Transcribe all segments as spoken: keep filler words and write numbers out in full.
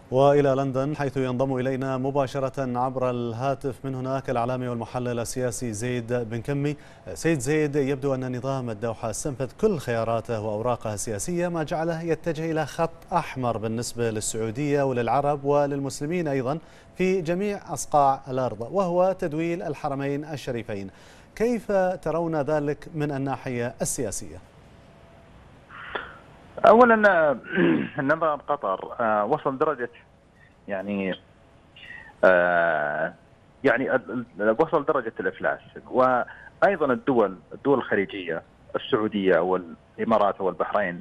وإلى لندن حيث ينضم إلينا مباشرة عبر الهاتف من هناك الإعلامي والمحلل السياسي زيد بن كمي. سيد زيد، يبدو أن نظام الدوحة استنفذ كل خياراته وأوراقه السياسية، ما جعله يتجه إلى خط أحمر بالنسبة للسعودية وللعرب وللمسلمين أيضا في جميع أصقاع الأرض، وهو تدويل الحرمين الشريفين. كيف ترون ذلك من الناحية السياسية؟ اولا نظام قطر وصل درجه يعني يعني وصل درجه الافلاس، وايضا الدول الدول الخليجيه السعوديه والامارات والبحرين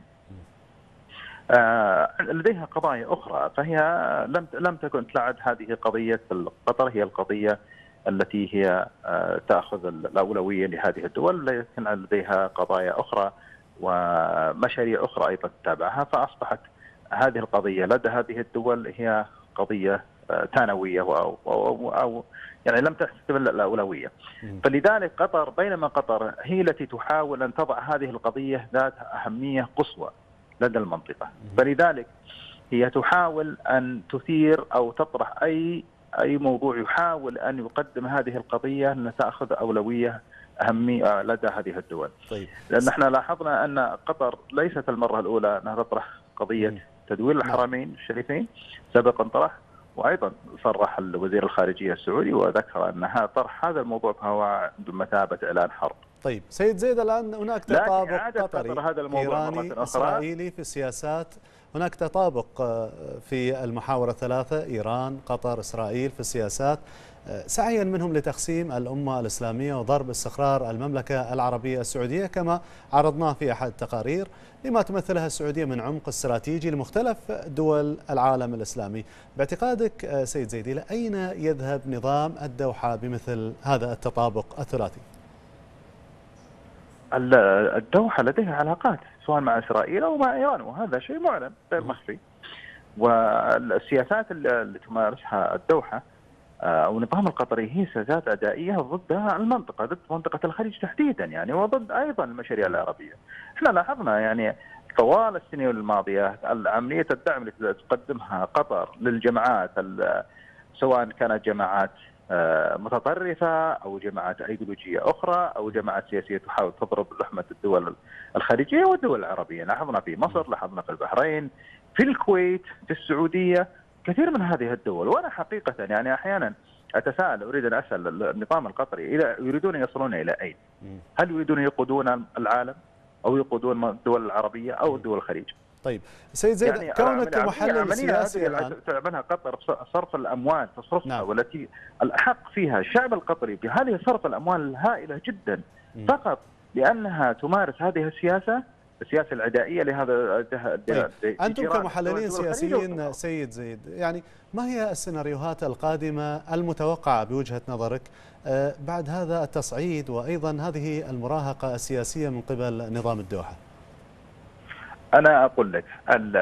لديها قضايا اخرى، فهي لم لم تكن تلعب هذه قضيه قطر هي القضيه التي هي تاخذ الاولويه لهذه الدول، لكن لديها قضايا اخرى ومشاريع أخرى أيضا تتابعها، فأصبحت هذه القضية لدى هذه الدول هي قضية ثانوية أو, أو, أو يعني لم تستمر الأولوية. فلذلك قطر بينما قطر هي التي تحاول أن تضع هذه القضية ذات أهمية قصوى لدى المنطقة، فلذلك هي تحاول أن تثير أو تطرح أي أي موضوع يحاول أن يقدم هذه القضية أن تأخذ أولوية أهمية لدى هذه الدول. طيب. لأن احنا لاحظنا أن قطر ليست المرة الأولى أنها تطرح قضية م. تدويل الحرمين الشريفين، سابقا طرح، وأيضا صرح الوزير الخارجية السعودي وذكر أنها طرح هذا الموضوع فهو بمثابة إعلان حرب. طيب سيد زيد، الآن هناك تطابق قطري هذا الموضوع إيراني إسرائيلي في السياسات، هناك تطابق في المحاور الثلاثة، إيران قطر إسرائيل في السياسات، سعيا منهم لتقسيم الأمة الإسلامية وضرب استقرار المملكة العربية السعودية كما عرضناه في أحد التقارير لما تمثلها السعودية من عمق استراتيجي لمختلف دول العالم الإسلامي. باعتقادك سيد زيد، إلى أين يذهب نظام الدوحة بمثل هذا التطابق الثلاثي؟ الدوحة لديها علاقات سواء مع إسرائيل أو مع إيران، وهذا شيء معلن غير مخفي، والسياسات اللي تمارسها الدوحة أو النظام القطري هي سياسات عدائية ضد المنطقة، ضد منطقة الخليج تحديدا يعني، وضد أيضا المشاريع العربية. احنا لاحظنا يعني طوال السنين الماضية عملية الدعم التي تقدمها قطر للجماعات سواء كانت جماعات متطرفة أو جماعات أيديولوجية أخرى أو جماعات سياسية تحاول تضرب لحمة الدول الخليجية والدول العربية. لاحظنا في مصر، لاحظنا في البحرين، في الكويت، في السعودية، كثير من هذه الدول. وأنا حقيقة يعني أحيانا أتساءل، أريد أن أسأل النظام القطري إلى يريدون يصلون إلى أين؟ هل يريدون يقودون العالم أو يقودون الدول العربية أو دول الخليج؟ طيب سيد زيد، يعني كونك محلل سياسي الآن تعملها قطر صرف الأموال تصرفها، نعم. والتي الأحق فيها الشعب القطري بهذه صرف الأموال الهائلة جدا م. فقط لأنها تمارس هذه السياسة السياسة العدائية لهذا. طيب. أنتم كمحللين سياسيين سيد زيد، يعني ما هي السيناريوهات القادمة المتوقعة بوجهة نظرك بعد هذا التصعيد وأيضا هذه المراهقة السياسية من قبل نظام الدوحة؟ أنا أقول لك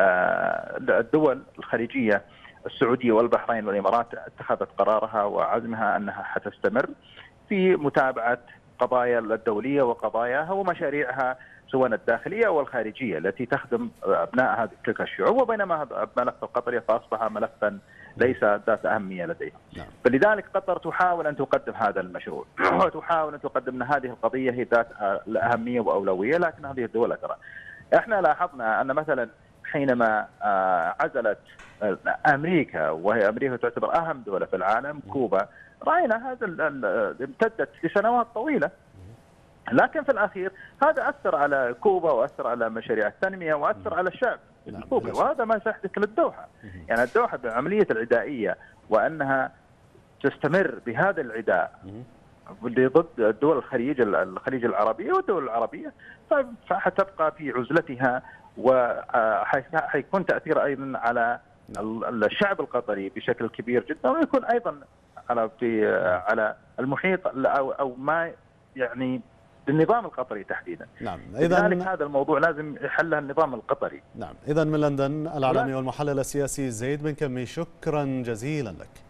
الدول الخليجية السعودية والبحرين والإمارات اتخذت قرارها وعزمها أنها حتستمر في متابعة قضايا الدولية وقضاياها ومشاريعها سواء الداخلية أو الخارجية التي تخدم أبناء هذه تلك الشعوب، وبينما الملف القطري فأصبح ملفا ليس ذات أهمية لديها. نعم. فلذلك قطر تحاول أن تقدم هذا المشروع وتحاول أن تقدم أن هذه القضية هي ذات الأهمية وأولوية، لكن هذه الدول ترى احنا لاحظنا ان مثلا حينما عزلت امريكا، وهي امريكا تعتبر اهم دوله في العالم، كوبا، راينا هذا امتدت لسنوات طويله، لكن في الاخير هذا اثر على كوبا واثر على مشاريع التنميه واثر على الشعب الكوبي، وهذا ما سيحدث للدوحه. يعني الدوحه بعمليه العدائيه وانها تستمر بهذا العداء ضد الدول الخليج الخليج العربية والدول العربية، فحتبقى في عزلتها، وحيكون تأثير أيضا على الشعب القطري بشكل كبير جدا، ويكون أيضا على في على المحيط أو أو ما يعني للنظام القطري تحديدا. نعم. لذلك هذا الموضوع لازم يحلها النظام القطري. نعم. إذا من لندن الإعلامي والمحلل السياسي زيد بن كمي، شكرا جزيلا لك.